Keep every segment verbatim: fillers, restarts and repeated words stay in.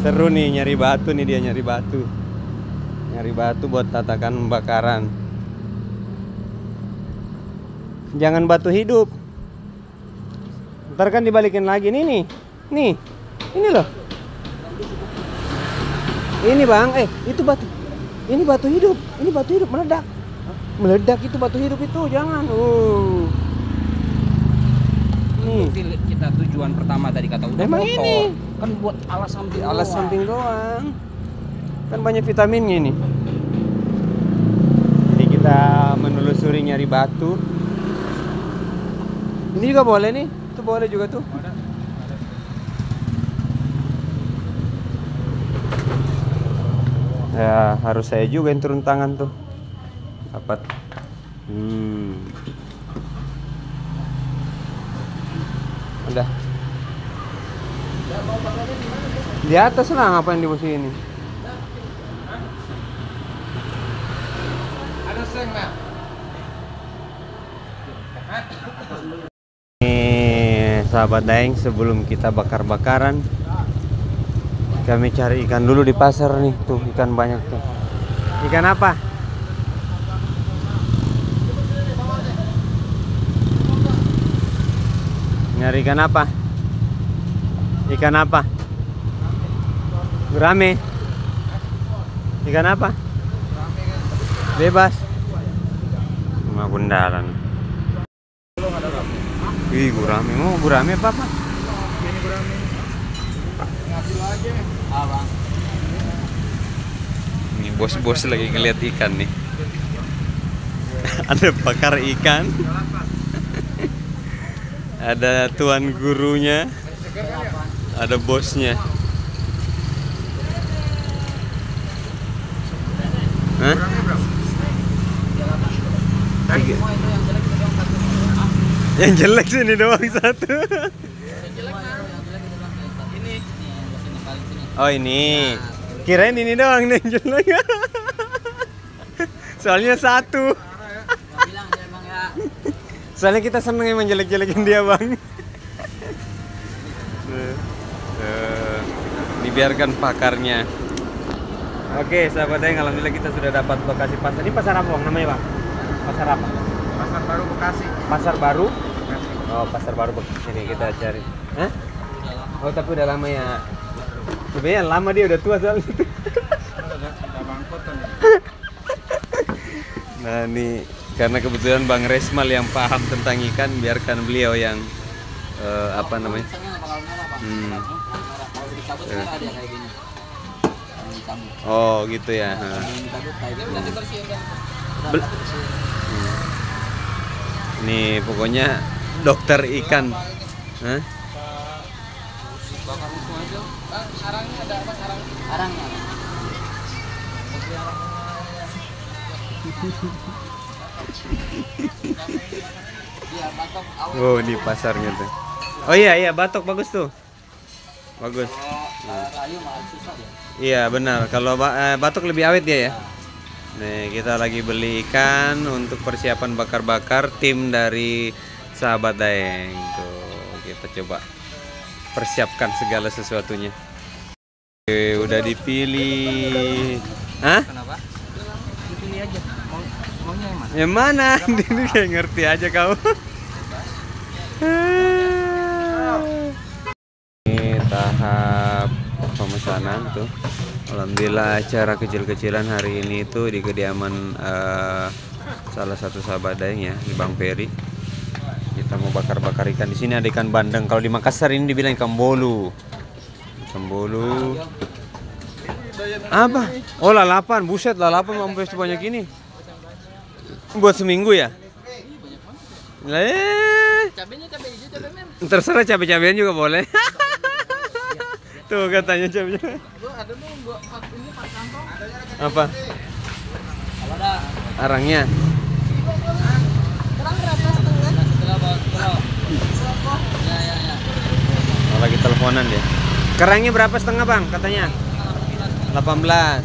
Seru nih nyari batu nih, dia nyari batu. Nyari batu buat tatakan bakaran. Jangan batu hidup. Ntar kan dibalikin lagi nih nih. Nih. Ini loh. Ini bang, eh itu batu. Ini batu hidup. Ini batu hidup meledak. Meledak itu batu hidup itu, jangan. Uh. Nih. Kita tujuan pertama tadi kata udah Memang motor. ini. Kan buat alas samping. Alas doang. samping doang. Kan banyak vitaminnya ini. Jadi kita menelusuri nyari batu. Ini juga boleh nih. Itu boleh juga tuh. Ya harus saya juga yang turun tangan tuh. Dapat. Hmm. Udah. Di atas lah, ngapain di bawah sini? Ada seng nggak? Nih, sahabat Daeng, sebelum kita bakar-bakaran, kami cari ikan dulu di pasar nih. Tuh, ikan banyak tuh. Ikan apa? Nyari ikan apa? Ikan apa? Gurame. Ikan apa? Bebas. Cuma bundaran. Wih, gurame. Mau gurame apa apa? Ini gurame. Ngambil aja. Ah, Bang. Ini bos-bos lagi ngeliat ikan nih. Ada bakar ikan. Ada tuan gurunya. Ada bosnya. Hah? Tiga. Yang jelek sini doang satu. Oh ini. Kirain ini doang nih yang jelek. Soalnya satu. Soalnya kita seneng emang jelek-jelekin dia bang. Uh, dibiarkan pakarnya. Oke sahabat Daeng, alhamdulillah kita sudah dapat lokasi pasar. Ini pasar apa bang namanya bang? Pasar apa? Pasar Baru Bekasi. Pasar Baru? Oh pasar Baru Bekasi nih kita cari. Hah? Oh tapi udah lama ya. Sebenarnya lama dia udah tua soalnya. Udah bangkrut kan. Nah ini karena kebetulan Bang Resmal yang paham tentang ikan, biarkan beliau yang uh, apa namanya? Hmm. Oh gitu ya. Hmm. Nih pokoknya dokter ikan. Hah? Sarangnya ada apa sarang? Sarangnya. Oh di pasarnya tuh. Oh iya iya batok bagus tuh. Bagus. Nah. Iya benar. Kalau eh, batok lebih awet dia ya. Nih kita lagi beli ikan untuk persiapan bakar-bakar tim dari sahabat Daeng tuh. Kita coba persiapkan segala sesuatunya. Oke, udah dipilih. Hah? Kenapa? Dipilih aja. Mau maunya yang mana? Yang mana? Ini kayak ngerti aja kau. Ini tahap pemesanan tuh. Alhamdulillah acara kecil-kecilan hari ini tuh di kediaman uh, salah satu sahabat Daeng ya, di Bang Peri. Kita mau bakar-bakar ikan. Di sini ada ikan bandeng. Kalau di Makassar ini dibilang ikan bolu. Ikan bolu. Apa? Oh lalapan, buset lalapan sampai sebanyak ini. Buat seminggu ya? Eh, Cabenya cabe hijau, cabe merah. terserah cabai-cabean juga boleh. Tuh katanya cabai. Gua ada tuh gua ini Pak kantong. Apa? Kalau ada Arangnya. Kurang berapa setengah? setelah bawa ya ya ya. Oh, lagi teleponan dia. Kerangnya berapa setengah bang katanya? delapan belas.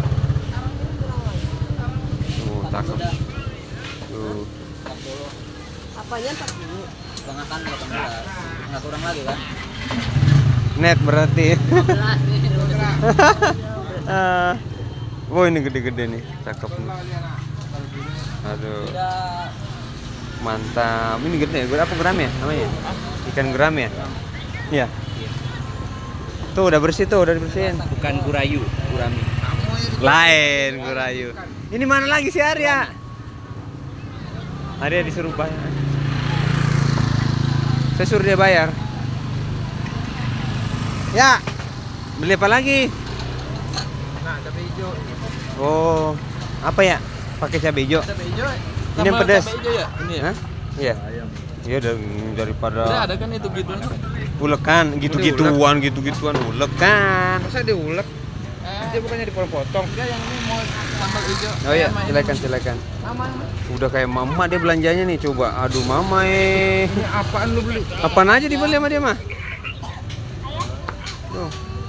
Tuh takut. Tuh. Apanya empat puluh? Setengah kan delapan belas. Enggak kurang lagi kan? Net berarti. dua belas nih. Ah. Oh ini gede-gede nih, cakep nih. Aduh. Mantap. Ini gede ya. Apa geram ya namanya? Ikan geram ya? Iya. Tuh udah bersih tuh, udah dibersihin. Bukan gurayu, gurami. Lain gurayu. Ini mana lagi si Arya? Arya disuruh bayar. Saya suruh dia bayar. Ya. Beli apa lagi? Nah, cabai hijau. Oh, apa ya? Pakai cabai hijau. Cabai hijau. Ini yang pedas. Cabai hijau ya? Ini ya? Hah? Iya. Iya dan daripada Udah ada kan itu gitu. ulekan, gitu-gituan, gitu-gituan ulekan. Masa diulek? Dia bukannya dipotong. Enggak, yang ini mau sambal hijau. Oh iya, silakan silakan. Mama. Udah kayak mama dia belanjanya nih, coba. Aduh mama eh. Ini apaan lu beli? Apaan aja dibeli sama dia mah? Tuh.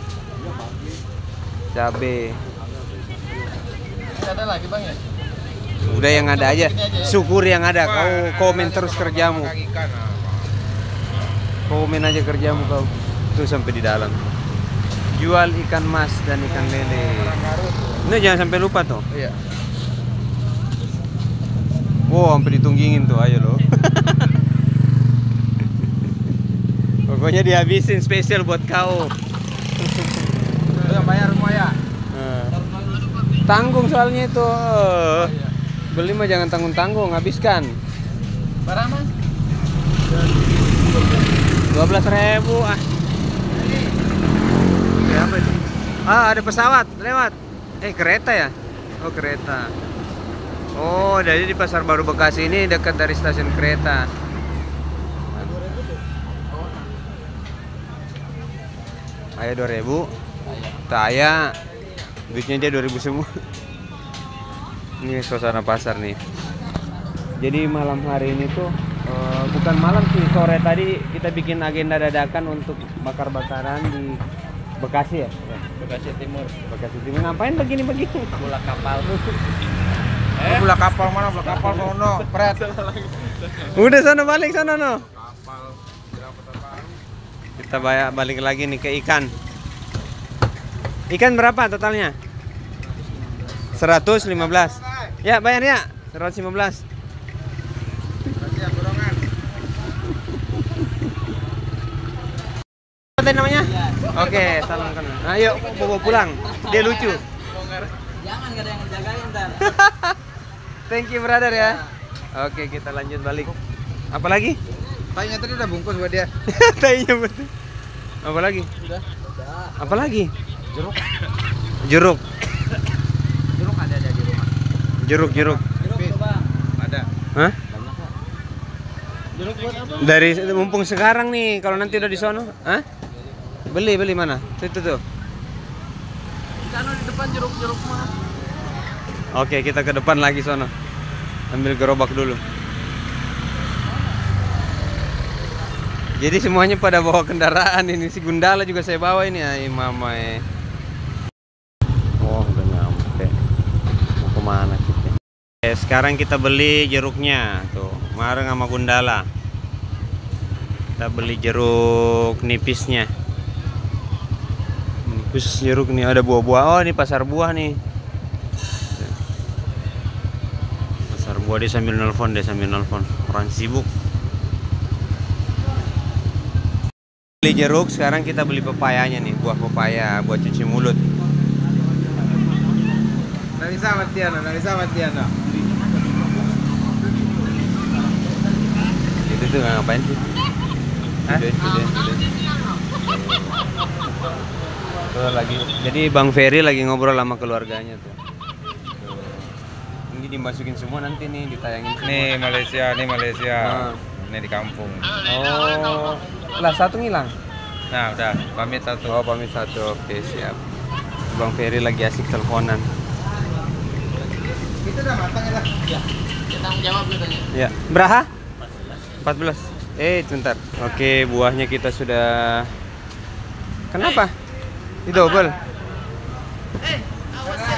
Cabe. Tidak ada lagi bang ya? Udah yang ada aja. Syukur yang ada. Kau komen terus kerjamu. Komen aja kerjamu kau. Tuh sampai di dalam. Jual ikan mas dan ikan lele. Ini jangan sampai lupa tuh. Iya. Wow, sampai ditunggingin tuh, ayo lo. Pokoknya dihabisin spesial buat kau. Udah bayar semua ya? Nah. Tanggung soalnya itu. Oh, iya. Beli mah jangan tanggung-tanggung, habiskan. Berapa mas? dua belas ribu ah. Ya, apa itu? Ah, ada pesawat lewat. Eh, kereta ya? Oh, kereta. Oh, jadi di Pasar Baru Bekasi ini dekat dari stasiun kereta. Ayo dua ribu. Taya. Duitnya dia dua ribu semua. Ini suasana pasar nih. Jadi malam hari ini tuh uh, bukan malam sih, sore tadi kita bikin agenda dadakan untuk bakar-bakaran di Bekasi ya? Bekasi Timur. Bekasi Timur. Ngapain begini-begini? Bola kapal. Eh? Bola kapal mana? Bola kapal sono. Pret. Udah sana balik sana no. Kita balik lagi nih ke ikan. Ikan berapa totalnya? seratus lima belas. Ya, bayar ya. seratus lima belas. Apa namanya? Oke, salam kenal. Ayo bawa pulang. Dia lucu. Jangan, gak ada yang jagain ntar. Thank you brother ya. Oke, kita lanjut balik. Apa lagi? Tainya tadi udah bungkus buat dia. Tainya betul. Apa lagi? Sudah. Apa lagi? Jeruk. Jeruk. Jeruk ada aja di rumah. Jeruk, jeruk. Jeruk coba. Ada. Hah? Banyak kok. Jeruk buat apa? Dari mumpung sekarang nih, kalau nanti udah di sono, hah? Beli, beli mana? Tuh, tuh, tuh. Di sana di depan jeruk-jeruk mah. Oke, kita ke depan lagi sono. Ambil gerobak dulu. Jadi semuanya pada bawa kendaraan ini. Si Gundala juga saya bawa ini. Ay, mama eh. Oh, udah nyampe. Mau kemana kita? Oke, sekarang kita beli jeruknya. Tuh, bareng sama Gundala. Kita beli jeruk nipisnya. Nipis jeruk nih, ada buah-buah. Oh, ini pasar buah nih. Pasar buah, dia sambil nelpon, dia sambil nelpon. Orang sibuk. Beli jeruk, sekarang kita beli pepayanya nih, buah pepaya buat cuci mulut. Nggak bisa Matiana, nggak bisa Matiana. Itu tuh ngapain sih? Hah? Udah, udah, udah. Tuh lagi. Jadi Bang Ferry lagi ngobrol sama keluarganya tuh. Tuh. Ini dimasukin semua nanti nih, ditayangin semua. Nih Malaysia, nih Malaysia. Nah. Ini di kampung. Oh, lah satu ngilang. Nah, udah pamit satu. Oh, pamit satu. Oke, siap. Bang Ferry lagi asik teleponan. Itu udah matang ya? Iya. Tanggung jawab gitu ya. Ya, berapa? empat belas. Eh, sebentar. Oke, buahnya kita sudah. Kenapa? Ini double. Eh, awas ya.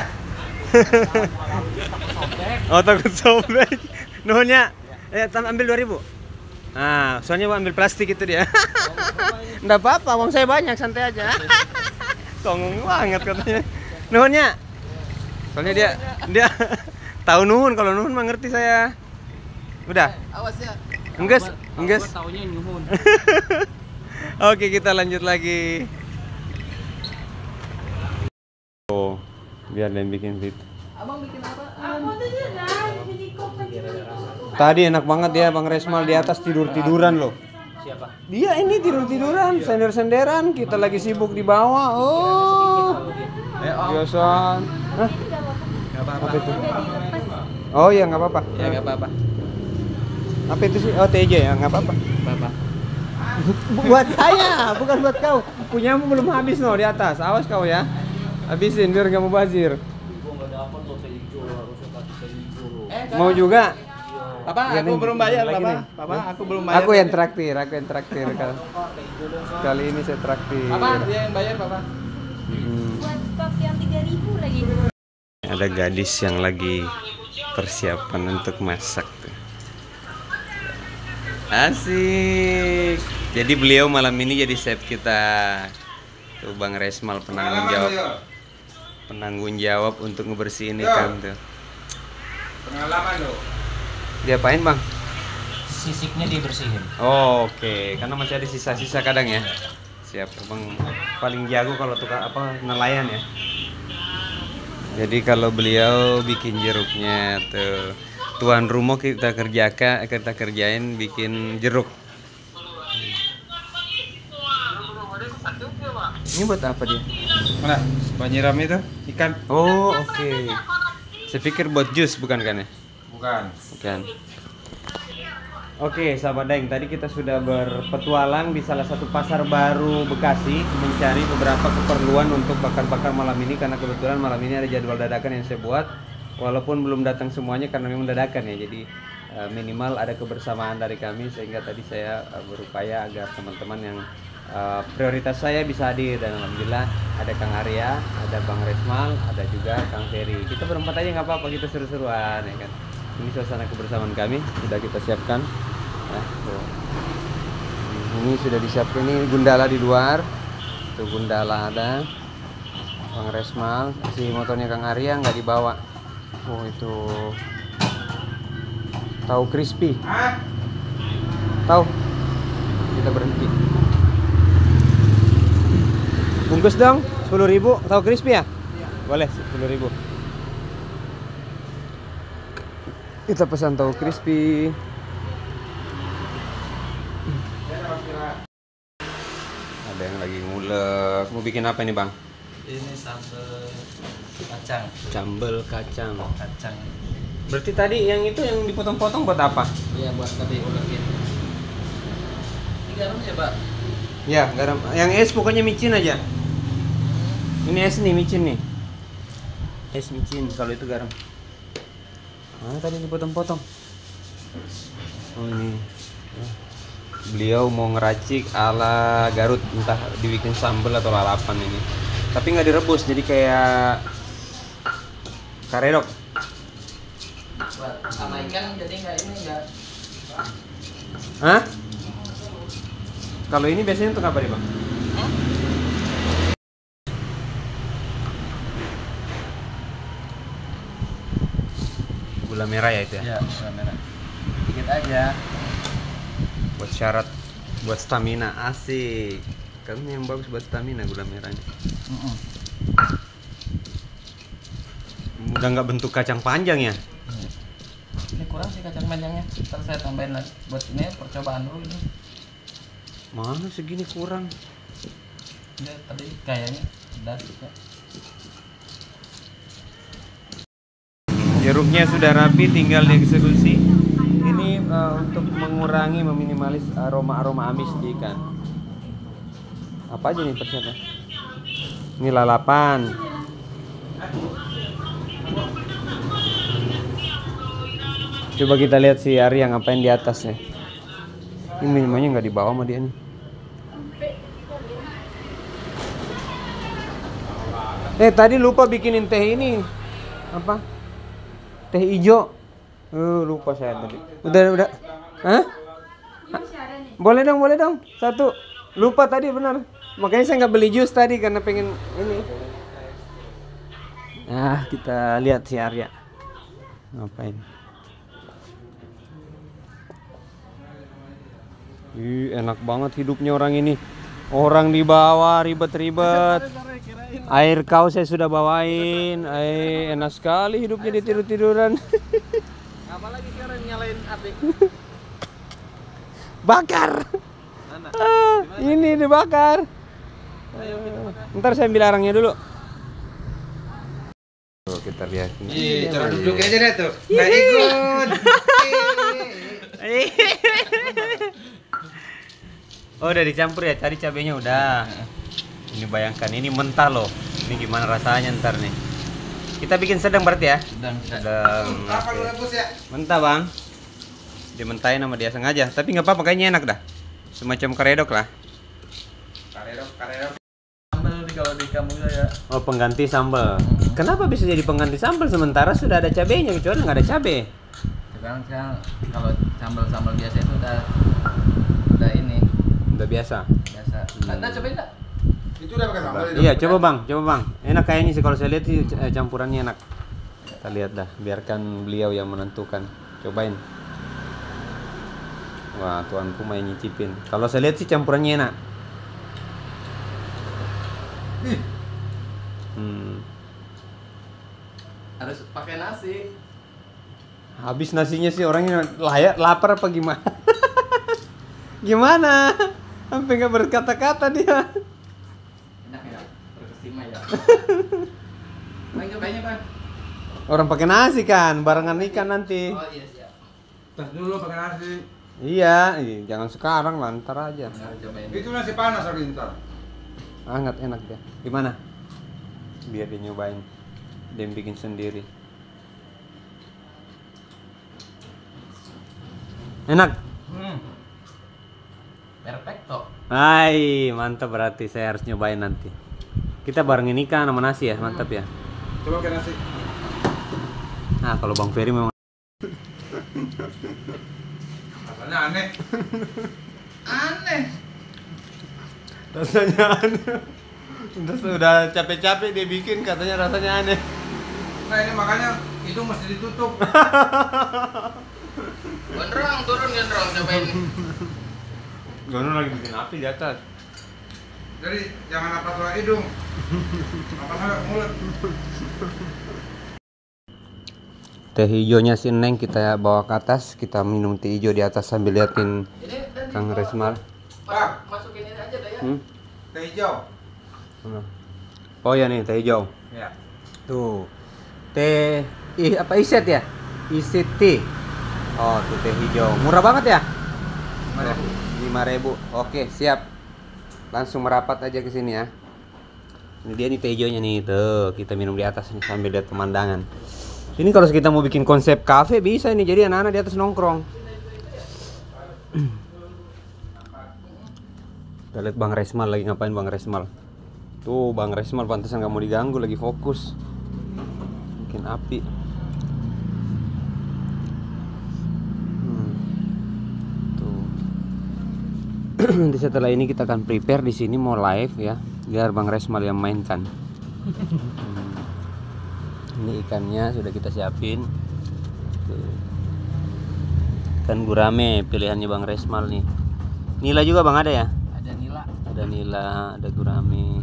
Oh, takut sobek. Nuhunnya. Eh, ambil dua ribu. Nah, soalnya gua ambil plastik itu dia. Enggak apa-apa, uang saya banyak, santai aja. Songong banget katanya. Nuhunnya. Soalnya dia dia tahu nuhun, kalau nuhun mah ngerti saya. Udah. Awas ya. Engges, engges. Taunya nyuhun. Oke, kita lanjut lagi. Oh, biar dan bikin fit. Abang bikin apa? Tadi enak banget ya Bang Resmal di atas tidur-tiduran loh. Siapa? Dia ini tidur-tiduran, sender-senderan. Kita lagi sibuk di bawah. Oh. Biasa. Hah? Apa itu? Oh ya nggak apa-apa. Ya nggak apa-apa. Apa itu sih? Oh T J ya nggak apa-apa. Apa? Buat saya, bukan buat kau. Punyamu belum habis no di atas. Awas kau ya. Habisin biar nggak mubazir. Mau juga? Papa, Ya, aku nih, belum bayar, lagi Papa. nih. Papa, aku belum bayar. Aku yang traktir, aku yang traktir kali. Kali ini saya traktir. Papa, dia yang bayar, Papa. Hmm. Buat stok yang tiga ribu lagi. Ada gadis yang lagi persiapan untuk masak tuh. Asik. Jadi beliau malam ini jadi chef kita. Tuh Bang Resmal penanggung jawab. Penanggung jawab untuk ngebersihin ikan tuh. Pengalaman lo. Diapain Bang? Sisiknya dibersihin. Oh, oke, okay. Karena masih ada sisa-sisa kadang ya. Siap, Bang paling jago kalau tukang apa nelayan ya. Jadi kalau beliau bikin jeruknya tuh, tuan rumah kita kerjakan, kita kerjain bikin jeruk. Ini buat apa dia? Mana? Penyiram itu ikan? Oh, oke. Okay. Saya pikir buat jus bukan kan ya? Bukan. Bukan. Oke, sahabat Daeng, tadi kita sudah berpetualang di salah satu pasar baru Bekasi mencari beberapa keperluan untuk bakar-bakar malam ini karena kebetulan malam ini ada jadwal dadakan yang saya buat. Walaupun belum datang semuanya karena memang dadakan ya. Jadi uh, minimal ada kebersamaan dari kami sehingga tadi saya uh, berupaya agar teman-teman yang uh, prioritas saya bisa hadir dan alhamdulillah ada Kang Arya, ada Bang Resmal, ada juga Kang Ferry. Kita berempat aja nggak apa-apa, kita seru-seruan ya kan. Ini suasana kebersamaan kami sudah kita siapkan. Nah, tuh. Ini sudah disiapkan, ini Gundala di luar. Tuh Gundala ada. Bang Resmal, si motornya Kang Arya nggak dibawa. Oh itu tahu crispy. Tahu. Kita berhenti. Bungkus dong, sepuluh ribu. Tahu crispy ya? Boleh, sepuluh ribu. Kita pesan tahu crispy. Ada yang lagi ngulek. Mau bikin apa ini Bang? Ini sambal kacang. Sambal kacang. Kacang. Berarti tadi yang itu yang dipotong-potong buat apa? Iya, buat tadi ulekin. Ini garam ya, Pak? Ya, garam. Yang es pokoknya micin aja. Ini es nih, micin nih. Es micin, kalau itu garam. Ah, tadi dipotong-potong. Oh, ini. Beliau mau ngeracik ala Garut, entah dibikin sambal atau lalapan ini. Tapi nggak direbus, jadi kayak karedok. Buat sama ikan jadi nggak ini nggak. Hah? Kalau ini biasanya untuk apa nih Bang? Gula merah ya itu ya? Iya, gula merah. Dikit aja. Buat syarat, buat stamina, asik. Kan yang bagus buat stamina gula merahnya. Mm -mm. Udah nggak bentuk kacang panjang ya? Ini kurang sih kacang panjangnya. Ntar saya tambahin lagi. Buat ini percobaan dulu ini. Mana segini kurang? Ini tadi kayaknya udah juga. Jeruknya sudah rapi, tinggal dieksekusi. Ini uh, untuk mengurangi, meminimalis aroma-aroma amis di ikan. Apa aja nih persiapan? Ini lalapan. Coba kita lihat si Ari yang ngapain di atasnya. Ini minumannya nggak dibawa sama dia nih. Eh tadi lupa bikinin teh ini. Apa? Teh hijau. Uh, lupa saya tadi. Udah udah. Hah? Boleh dong, boleh dong. Satu. Lupa tadi benar. Makanya saya nggak beli jus tadi karena pengen ini. Nah, kita lihat si Arya ngapain. Ih, enak banget hidupnya orang ini. Orang di bawah ribet-ribet. Air kau saya sudah bawain. Eh, enak sekali hidupnya di tidur-tiduran. Apalagi sekarang nyalain api. Bakar. Ah, ini dibakar. Uh, ntar saya ambil arangnya dulu. Tuh, kita lihat. Iya, cara duduk aja deh tuh. Nggak ikut. Oh, udah dicampur ya, cari cabenya udah. Ini bayangkan, ini mentah loh. Ini gimana rasanya ntar nih. Kita bikin sedang berarti ya? Sedang. Sedang. Apa lu Oke. rebus ya? Mentah bang. Dimentahin sama dia sengaja. Tapi nggak apa-apa, kayaknya enak dah. Semacam karedok lah. Karerok, karerok. Sambal di kalau di kampung saya. Oh, pengganti sambal. Kenapa bisa jadi pengganti sambal sementara sudah ada cabenya, kecuali nggak ada cabe? Sekarang sekarang kalau sambal-sambal biasa itu udah udah ini Udah biasa. biasa. Ada cobain enggak? Itu udah pakai sambal itu. Iya, coba bang, coba bang. Enak kayaknya sih kalau saya lihat sih eh, campurannya enak. Kita lihat dah, biarkan beliau yang menentukan. Cobain. Wah, tuanku main nyicipin. Kalau saya lihat sih campurannya enak. Hmm. Harus pakai nasi. Habis nasinya sih orangnya layak lapar apa gimana? Gimana? Sampai nggak berkata-kata dia. Enak ya? Terkesima ya. Bang cobainnya bang. Orang pakai nasi kan, barengan ikan nanti. Oh iya siap. Tas dulu pakai nasi. Iya, ih, jangan sekarang lah, ntar aja. Nah, cobain. Itu nasi panas lagi ntar. Hangat enak dia. Gimana? Biar dia nyobain. Dia yang bikin sendiri. Enak. Hmm. Perfecto. Hai, mantap berarti saya harus nyobain nanti. Kita barengin ikan sama nasi ya, mantap ya. Coba pakai nasi. Nah, kalau Bang Ferry memang Rasanya aneh. Aneh. rasanya aneh. Udah sudah capek-capek dia bikin katanya rasanya aneh. Nah ini makanya itu mesti ditutup. Gondrong turun gondrong cobain. Gono lagi bikin api di atas. Jadi jangan apa soal hidung. Apa soal mulut. Teh hijaunya si Neng kita bawa ke atas, kita minum teh hijau di atas sambil liatin Ini dan Kang di- Resmal. Bang, Masukin ini aja dah ya. Hmm? teh hijau. Oh ya nih teh hijau. Ya. Tuh. Teh ih apa iset ya? Iset tea. Oh, tuh teh hijau. Murah banget ya? lima ribu. Oke, siap. Langsung merapat aja ke sini ya. Ini dia nih teh hijaunya nih. Tuh, kita minum di atas nih sambil lihat pemandangan. Ini kalau kita mau bikin konsep kafe bisa ini. Jadi anak-anak di atas nongkrong. Kita lihat Bang Resmal lagi ngapain Bang Resmal. Tuh Bang Resmal pantesan nggak mau diganggu, lagi fokus bikin api. Hmm. Tuh. Nanti setelah ini kita akan prepare di sini mau live ya, biar Bang Resmal yang mainkan. Hmm. Ini ikannya sudah kita siapin. Tuh. Ikan gurame pilihannya Bang Resmal nih. Nila juga Bang ada ya? Ada nila. Ada nila, ada gurame.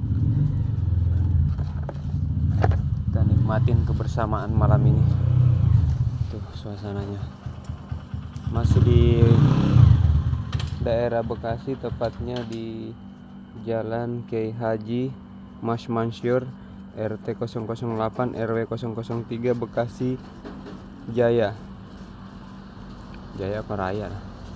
Kita nikmatin kebersamaan malam ini. Tuh suasananya. Masih di daerah Bekasi, tepatnya di Jalan Kiai Haji Mas Mansur, R T nol nol delapan R W nol nol tiga Bekasi Jaya. Jaya apa Raya?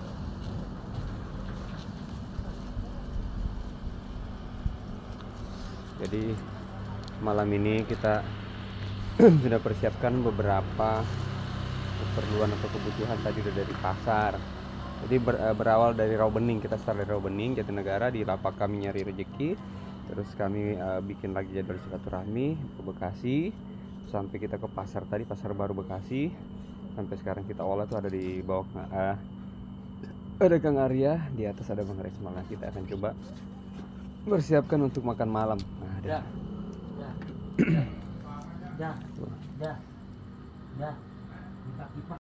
Jadi malam ini kita sudah persiapkan beberapa keperluan atau kebutuhan tadi udah dari pasar. Jadi ber, berawal dari Rawabening, kita start dari Rawabening, Jatinegara, di lapak kami nyari rezeki. Terus kami uh, bikin lagi jadwal silaturahmi ke Bekasi, sampai kita ke pasar tadi, Pasar Baru Bekasi. Sampai sekarang kita olah tuh ada di bawah uh, ada Kang Arya, di atas ada Bang Resmal. Nah, kita akan coba Bersiapkan untuk makan malam. Nah, ada. Dah. Dah. Dah. Dah. Dah. Dah. Dah. Kipak-kipak.